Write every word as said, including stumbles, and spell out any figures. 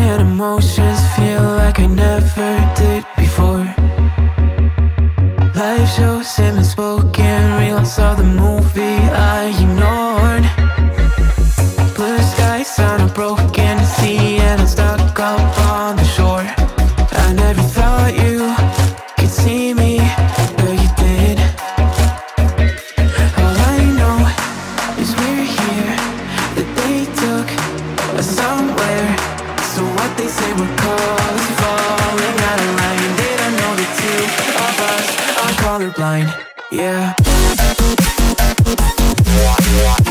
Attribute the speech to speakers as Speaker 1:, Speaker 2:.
Speaker 1: and emotions feel like I never did before. Life shows him unspoken reels of the movie I ignored. Blue skies on a broken sea and I'm stuck up on the shore. I never thought you could see me, but you did. All I know is we're here, that they took us somewhere. So what they say we're close, falling out of line. They don't know the two of us are colorblind, yeah.